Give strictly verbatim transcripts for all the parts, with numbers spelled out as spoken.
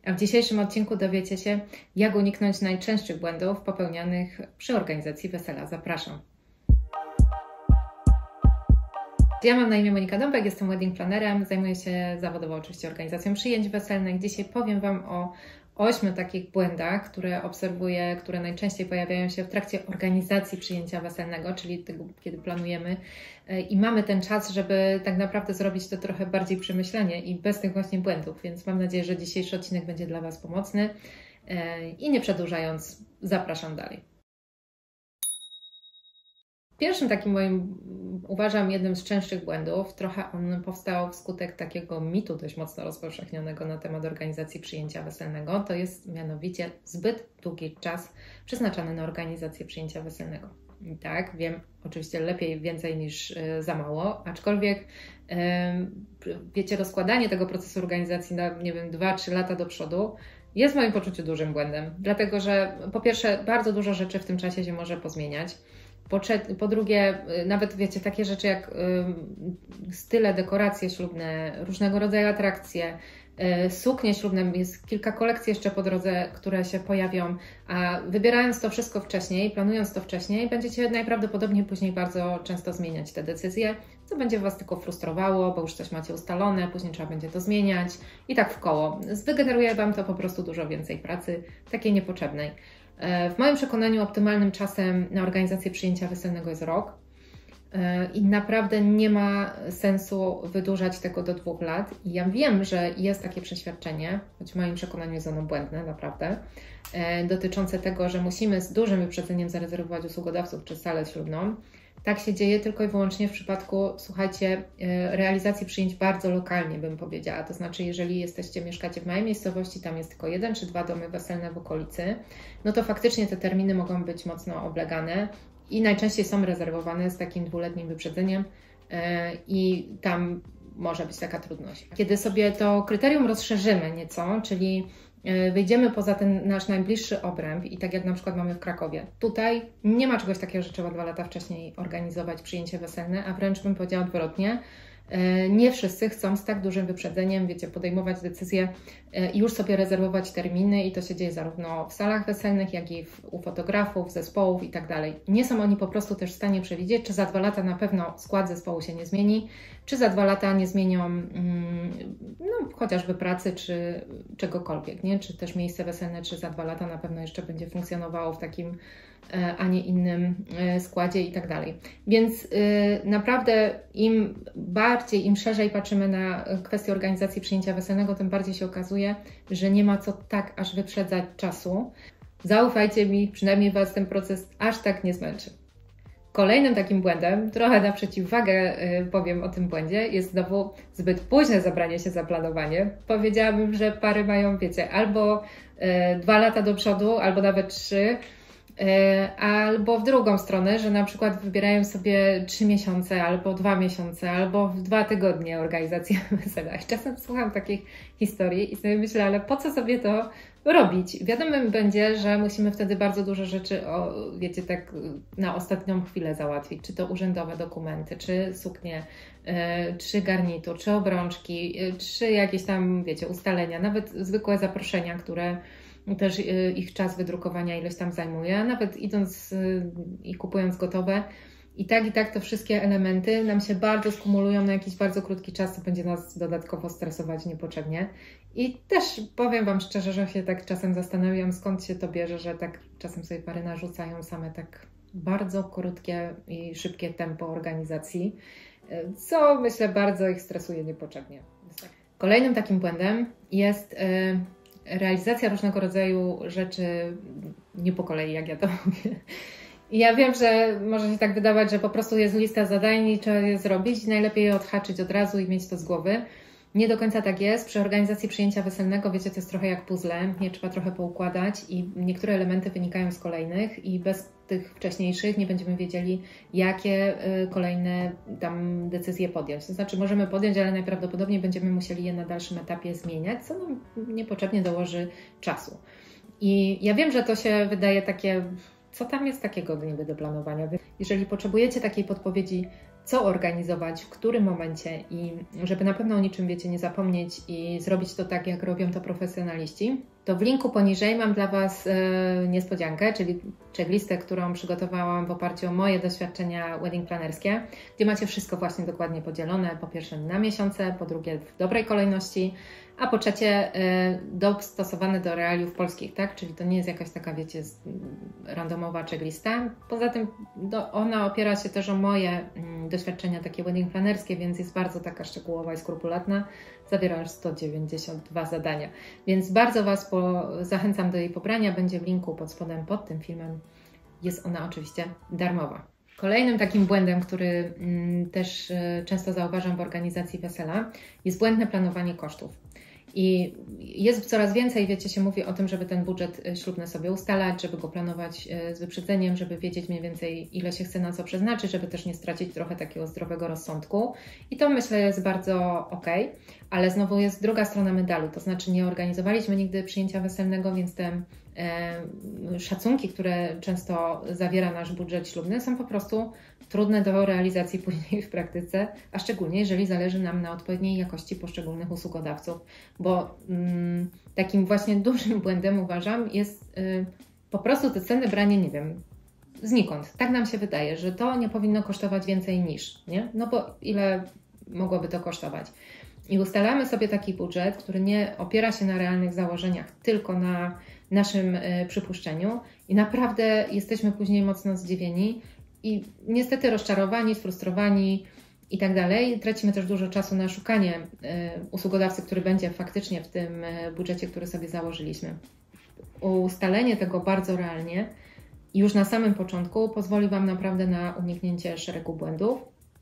A w dzisiejszym odcinku dowiecie się, jak uniknąć najczęstszych błędów popełnianych przy organizacji wesela. Zapraszam. Ja mam na imię Monika Dąbek, jestem wedding plannerem, zajmuję się zawodowo oczywiście organizacją przyjęć weselnych. Dzisiaj powiem Wam o ośmiu takich błędach, które obserwuję, które najczęściej pojawiają się w trakcie organizacji przyjęcia weselnego, czyli tego, kiedy planujemy i mamy ten czas, żeby tak naprawdę zrobić to trochę bardziej przemyślenie i bez tych właśnie błędów, więc mam nadzieję, że dzisiejszy odcinek będzie dla Was pomocny i nie przedłużając, zapraszam dalej. Pierwszym takim moim, uważam, jednym z częstszych błędów, trochę on powstał wskutek takiego mitu dość mocno rozpowszechnionego na temat organizacji przyjęcia weselnego, to jest mianowicie zbyt długi czas przeznaczany na organizację przyjęcia weselnego. I tak, wiem, oczywiście lepiej więcej niż y, za mało, aczkolwiek y, wiecie, rozkładanie tego procesu organizacji na, nie wiem, dwa trzy lata do przodu jest w moim poczuciu dużym błędem, dlatego że po pierwsze bardzo dużo rzeczy w tym czasie się może pozmieniać. Po, po drugie, nawet wiecie, takie rzeczy jak y, style, dekoracje ślubne, różnego rodzaju atrakcje, y, suknie ślubne, jest kilka kolekcji jeszcze po drodze, które się pojawią, a wybierając to wszystko wcześniej, planując to wcześniej, będziecie najprawdopodobniej później bardzo często zmieniać te decyzje, co będzie Was tylko frustrowało, bo już coś macie ustalone, później trzeba będzie to zmieniać i tak w koło. Wygeneruje Wam to po prostu dużo więcej pracy, takiej niepotrzebnej. W moim przekonaniu optymalnym czasem na organizację przyjęcia weselnego jest rok i naprawdę nie ma sensu wydłużać tego do dwóch lat. I ja wiem, że jest takie przeświadczenie, choć w moim przekonaniu jest ono błędne naprawdę, dotyczące tego, że musimy z dużym wyprzedzeniem zarezerwować usługodawców czy salę ślubną. Tak się dzieje tylko i wyłącznie w przypadku, słuchajcie, realizacji przyjęć bardzo lokalnie, bym powiedziała. To znaczy, jeżeli jesteście, mieszkacie w małej miejscowości, tam jest tylko jeden czy dwa domy weselne w okolicy, no to faktycznie te terminy mogą być mocno oblegane i najczęściej są rezerwowane z takim dwuletnim wyprzedzeniem i tam może być taka trudność. Kiedy sobie to kryterium rozszerzymy nieco, czyli wyjdziemy poza ten nasz najbliższy obręb i tak jak na przykład mamy w Krakowie. Tutaj nie ma czegoś takiego, że trzeba dwa lata wcześniej organizować przyjęcie weselne, a wręcz bym powiedziała odwrotnie. Nie wszyscy chcą z tak dużym wyprzedzeniem, wiecie, podejmować decyzje i już sobie rezerwować terminy i to się dzieje zarówno w salach weselnych, jak i w, u fotografów, zespołów i tak dalej. Nie są oni po prostu też w stanie przewidzieć, czy za dwa lata na pewno skład zespołu się nie zmieni, czy za dwa lata nie zmienią no, chociażby pracy, czy czegokolwiek, nie? Czy też miejsce weselne, czy za dwa lata na pewno jeszcze będzie funkcjonowało w takim, a nie innym składzie i tak dalej. Więc naprawdę im bardziej, im szerzej patrzymy na kwestię organizacji przyjęcia weselnego, tym bardziej się okazuje, że nie ma co tak aż wyprzedzać czasu. Zaufajcie mi, przynajmniej Was ten proces aż tak nie zmęczy. Kolejnym takim błędem, trochę na przeciwwagę powiem o tym błędzie, jest znowu zbyt późne zabranie się za planowanie. Powiedziałabym, że pary mają, wiecie, albo dwa lata do przodu, albo nawet trzy, albo w drugą stronę, że na przykład wybierają sobie trzy miesiące, albo dwa miesiące, albo w dwa tygodnie organizację wesela. I czasem słucham takich historii i sobie myślę, ale po co sobie to robić? Wiadomo będzie, że musimy wtedy bardzo dużo rzeczy, o, wiecie, tak na ostatnią chwilę załatwić, czy to urzędowe dokumenty, czy suknie, czy garnitur, czy obrączki, czy jakieś tam, wiecie, ustalenia, nawet zwykłe zaproszenia, które też ich czas wydrukowania ileś tam zajmuje, a nawet idąc i kupując gotowe. I tak, i tak te wszystkie elementy nam się bardzo skumulują na jakiś bardzo krótki czas, co będzie nas dodatkowo stresować niepotrzebnie. I też powiem Wam szczerze, że się tak czasem zastanawiam, skąd się to bierze, że tak czasem sobie pary narzucają same tak bardzo krótkie i szybkie tempo organizacji, co myślę bardzo ich stresuje niepotrzebnie. Kolejnym takim błędem jest realizacja różnego rodzaju rzeczy nie po kolei, jak ja to mówię. I ja wiem, że może się tak wydawać, że po prostu jest lista zadań i trzeba je zrobić i najlepiej je odhaczyć od razu i mieć to z głowy. Nie do końca tak jest. Przy organizacji przyjęcia weselnego, wiecie, to jest trochę jak puzzle, je trzeba trochę poukładać i niektóre elementy wynikają z kolejnych i bez tych wcześniejszych nie będziemy wiedzieli, jakie kolejne tam decyzje podjąć. To znaczy możemy podjąć, ale najprawdopodobniej będziemy musieli je na dalszym etapie zmieniać, co nam niepotrzebnie dołoży czasu. I ja wiem, że to się wydaje takie, co tam jest takiego niby do planowania. Jeżeli potrzebujecie takiej podpowiedzi co organizować, w którym momencie i żeby na pewno o niczym, wiecie, nie zapomnieć i zrobić to tak, jak robią to profesjonaliści, to w linku poniżej mam dla Was e, niespodziankę, czyli checklistę, którą przygotowałam w oparciu o moje doświadczenia wedding planerskie, gdzie macie wszystko właśnie dokładnie podzielone, po pierwsze na miesiące, po drugie w dobrej kolejności, a po trzecie e, dostosowane do realiów polskich, tak? Czyli to nie jest jakaś taka, wiecie, randomowa checklista. Poza tym do, ona opiera się też o moje mm, doświadczenia takie wedding planerskie, więc jest bardzo taka szczegółowa i skrupulatna. Zawiera aż sto dziewięćdziesiąt dwa zadania, więc bardzo Was po, zachęcam do jej pobrania. Będzie w linku pod spodem pod tym filmem. Jest ona oczywiście darmowa. Kolejnym takim błędem, który mm, też y, często zauważam w organizacji wesela, jest błędne planowanie kosztów. I jest coraz więcej, wiecie, się mówi o tym, żeby ten budżet ślubny sobie ustalać, żeby go planować z wyprzedzeniem, żeby wiedzieć mniej więcej, ile się chce na co przeznaczyć, żeby też nie stracić trochę takiego zdrowego rozsądku. I to, myślę, jest bardzo okej, ale znowu jest druga strona medalu, to znaczy nie organizowaliśmy nigdy przyjęcia weselnego, więc te e, szacunki, które często zawiera nasz budżet ślubny, są po prostu trudne do realizacji później w praktyce, a szczególnie jeżeli zależy nam na odpowiedniej jakości poszczególnych usługodawców, bo mm, takim właśnie dużym błędem, uważam, jest y, po prostu te ceny branie, nie wiem, znikąd. Tak nam się wydaje, że to nie powinno kosztować więcej niż, nie? No bo ile mogłoby to kosztować? I ustalamy sobie taki budżet, który nie opiera się na realnych założeniach, tylko na naszym y, przypuszczeniu i naprawdę jesteśmy później mocno zdziwieni i niestety rozczarowani, sfrustrowani i tak dalej. Tracimy też dużo czasu na szukanie y, usługodawcy, który będzie faktycznie w tym y, budżecie, który sobie założyliśmy. Ustalenie tego bardzo realnie już na samym początku pozwoli Wam naprawdę na uniknięcie szeregu błędów.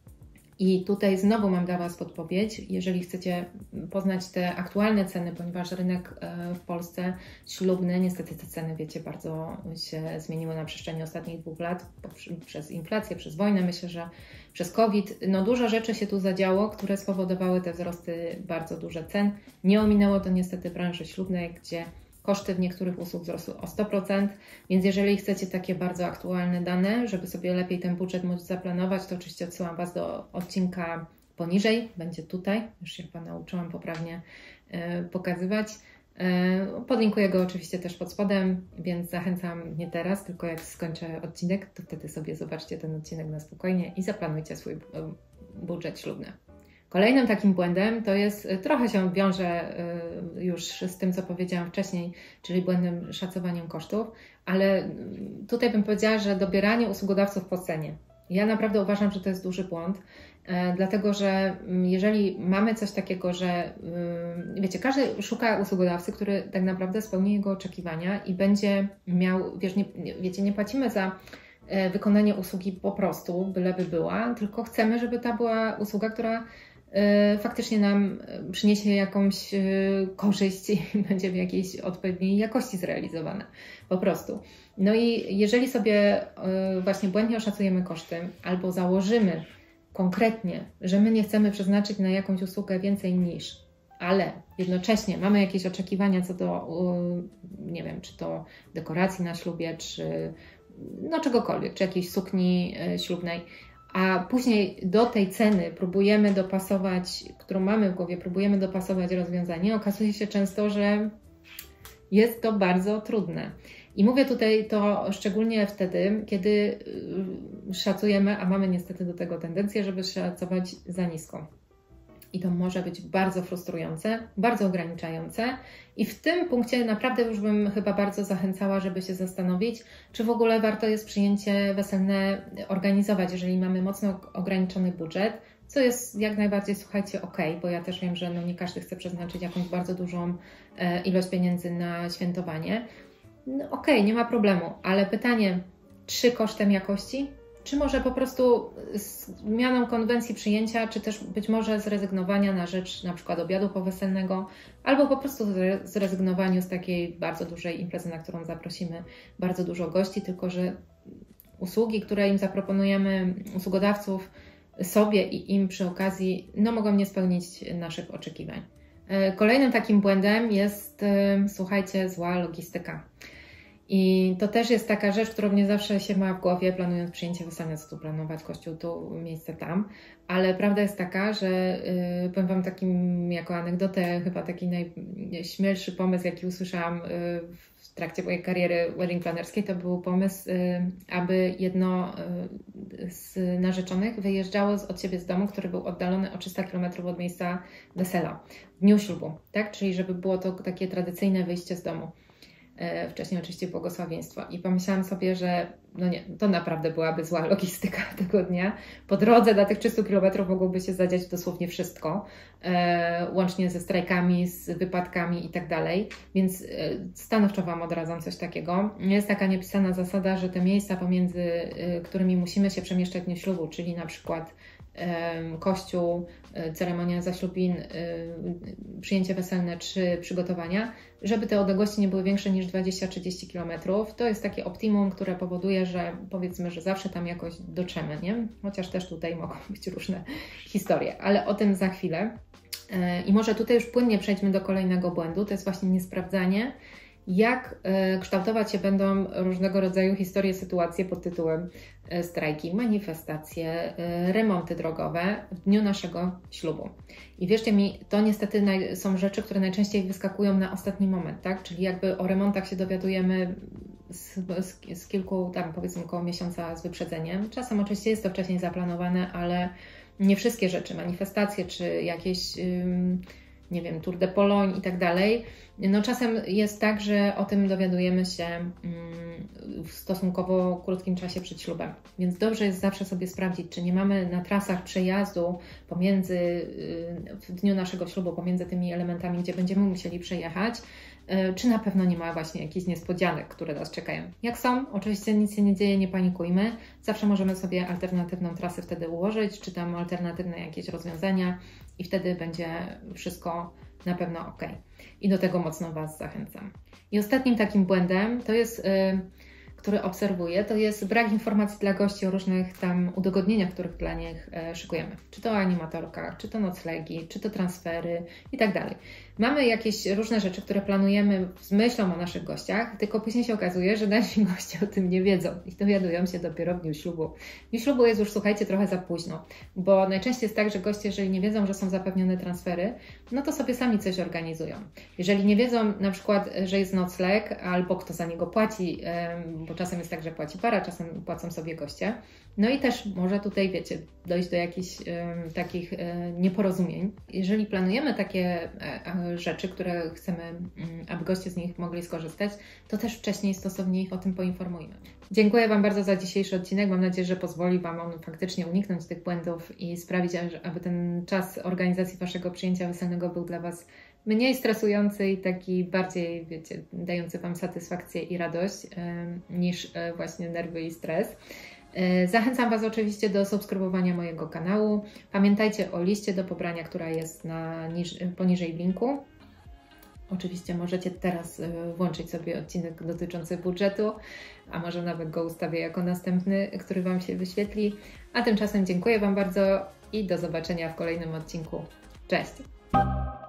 I tutaj znowu mam dla Was podpowiedź, jeżeli chcecie poznać te aktualne ceny, ponieważ rynek w Polsce ślubny, niestety te ceny, wiecie, bardzo się zmieniły na przestrzeni ostatnich dwóch lat, przez inflację, przez wojnę, myślę, że przez COVID. No dużo rzeczy się tu zadziało, które spowodowały te wzrosty bardzo duże cen. Nie ominęło to niestety branży ślubnej, gdzie koszty w niektórych usług wzrosły o sto procent, więc jeżeli chcecie takie bardzo aktualne dane, żeby sobie lepiej ten budżet móc zaplanować, to oczywiście odsyłam Was do odcinka poniżej, będzie tutaj, już się chyba nauczyłam poprawnie yy, pokazywać. Yy, podlinkuję go oczywiście też pod spodem, więc zachęcam nie teraz, tylko jak skończę odcinek, to wtedy sobie zobaczcie ten odcinek na spokojnie i zaplanujcie swój yy, budżet ślubny. Kolejnym takim błędem to jest, trochę się wiąże już z tym, co powiedziałam wcześniej, czyli błędem szacowaniem kosztów, ale tutaj bym powiedziała, że dobieranie usługodawców po cenie. Ja naprawdę uważam, że to jest duży błąd, dlatego że jeżeli mamy coś takiego, że wiecie, każdy szuka usługodawcy, który tak naprawdę spełni jego oczekiwania i będzie miał, wiesz, nie, wiecie, nie płacimy za wykonanie usługi po prostu, byleby była, tylko chcemy, żeby ta była usługa, która faktycznie nam przyniesie jakąś korzyść i będzie w jakiejś odpowiedniej jakości zrealizowana. Po prostu. No i jeżeli sobie właśnie błędnie oszacujemy koszty albo założymy konkretnie, że my nie chcemy przeznaczyć na jakąś usługę więcej niż, ale jednocześnie mamy jakieś oczekiwania co do, nie wiem, czy to dekoracji na ślubie, czy no czegokolwiek, czy jakiejś sukni ślubnej, a później do tej ceny próbujemy dopasować, którą mamy w głowie, próbujemy dopasować rozwiązanie, okazuje się często, że jest to bardzo trudne. I mówię tutaj to szczególnie wtedy, kiedy szacujemy, a mamy niestety do tego tendencję, żeby szacować za nisko. I to może być bardzo frustrujące, bardzo ograniczające i w tym punkcie naprawdę już bym chyba bardzo zachęcała, żeby się zastanowić, czy w ogóle warto jest przyjęcie weselne organizować, jeżeli mamy mocno ograniczony budżet, co jest jak najbardziej, słuchajcie, ok, bo ja też wiem, że no nie każdy chce przeznaczyć jakąś bardzo dużą e, ilość pieniędzy na świętowanie. No ok, nie ma problemu, ale pytanie, czy kosztem jakości? Czy może po prostu zmianą konwencji przyjęcia, czy też być może zrezygnowania na rzecz na przykład obiadu poweselnego, albo po prostu zrezygnowaniu z takiej bardzo dużej imprezy, na którą zaprosimy bardzo dużo gości, tylko że usługi, które im zaproponujemy, usługodawców sobie i im przy okazji, no mogą nie spełnić naszych oczekiwań. Kolejnym takim błędem jest, słuchajcie, zła logistyka. I to też jest taka rzecz, która mnie zawsze się ma w głowie, planując przyjęcie weselne, co tu planować, kościół tu, miejsce tam. Ale prawda jest taka, że yy, powiem Wam takim, jako anegdotę, chyba taki najśmielszy pomysł, jaki usłyszałam yy, w trakcie mojej kariery wedding planerskiej, to był pomysł, yy, aby jedno yy, z narzeczonych wyjeżdżało z, od siebie z domu, który był oddalony o trzysta kilometrów od miejsca wesela, w dniu ślubu, tak? Czyli żeby było to takie tradycyjne wyjście z domu. Wcześniej oczywiście błogosławieństwo. I pomyślałam sobie, że no nie, to naprawdę byłaby zła logistyka tego dnia. Po drodze dla tych trzystu kilometrów mogłoby się zadziać dosłownie wszystko, e, łącznie ze strajkami, z wypadkami i tak dalej. Więc e, stanowczo Wam odradzam coś takiego. Jest taka niepisana zasada, że te miejsca pomiędzy e, którymi musimy się przemieszczać w dniu ślubu, czyli na przykład kościół, ceremonia zaślubin, przyjęcie weselne czy przygotowania, żeby te odległości nie były większe niż dwadzieścia do trzydziestu kilometrów. To jest takie optimum, które powoduje, że powiedzmy, że zawsze tam jakoś dotrzemy, nie? Chociaż też tutaj mogą być różne historie, ale o tym za chwilę. I może tutaj już płynnie przejdźmy do kolejnego błędu, to jest właśnie niesprawdzanie, jak kształtować się będą różnego rodzaju historie, sytuacje pod tytułem strajki, manifestacje, remonty drogowe w dniu naszego ślubu. I wierzcie mi, to niestety są rzeczy, które najczęściej wyskakują na ostatni moment, tak? Czyli jakby o remontach się dowiadujemy z, z, z kilku, tam powiedzmy około miesiąca z wyprzedzeniem. Czasem oczywiście jest to wcześniej zaplanowane, ale nie wszystkie rzeczy, manifestacje czy jakieś... Ym, nie wiem, Tour de Pologne i tak dalej. No czasem jest tak, że o tym dowiadujemy się w stosunkowo krótkim czasie przed ślubem. Więc dobrze jest zawsze sobie sprawdzić, czy nie mamy na trasach przejazdu pomiędzy, w dniu naszego ślubu, pomiędzy tymi elementami, gdzie będziemy musieli przejechać, czy na pewno nie ma właśnie jakichś niespodzianek, które nas czekają. Jak są, oczywiście nic się nie dzieje, nie panikujmy. Zawsze możemy sobie alternatywną trasę wtedy ułożyć, czy tam alternatywne jakieś rozwiązania i wtedy będzie wszystko na pewno ok. I do tego mocno Was zachęcam. I ostatnim takim błędem to jest, yy, który obserwuję, to jest brak informacji dla gości o różnych tam udogodnieniach, których dla nich yy, szykujemy. Czy to o animatorkach, czy to noclegi, czy to transfery i tak dalej. Mamy jakieś różne rzeczy, które planujemy z myślą o naszych gościach, tylko później się okazuje, że nasi goście o tym nie wiedzą i dowiadują się dopiero w dniu ślubu. W dniu ślubu jest już, słuchajcie, trochę za późno, bo najczęściej jest tak, że goście, jeżeli nie wiedzą, że są zapewnione transfery, no to sobie sami coś organizują. Jeżeli nie wiedzą na przykład, że jest nocleg albo kto za niego płaci, bo czasem jest tak, że płaci para, czasem płacą sobie goście, no i też może tutaj, wiecie, dojść do jakichś um, takich um, nieporozumień. Jeżeli planujemy takie um, rzeczy, które chcemy, um, aby goście z nich mogli skorzystać, to też wcześniej stosownie ich o tym poinformujmy. Dziękuję Wam bardzo za dzisiejszy odcinek. Mam nadzieję, że pozwoli Wam on faktycznie uniknąć tych błędów i sprawić, aby ten czas organizacji Waszego przyjęcia weselnego był dla Was mniej stresujący i taki bardziej, wiecie, dający Wam satysfakcję i radość um, niż um, właśnie nerwy i stres. Zachęcam Was oczywiście do subskrybowania mojego kanału. Pamiętajcie o liście do pobrania, która jest na niż, poniżej linku. Oczywiście możecie teraz włączyć sobie odcinek dotyczący budżetu, a może nawet go ustawię jako następny, który Wam się wyświetli. A tymczasem dziękuję Wam bardzo i do zobaczenia w kolejnym odcinku. Cześć!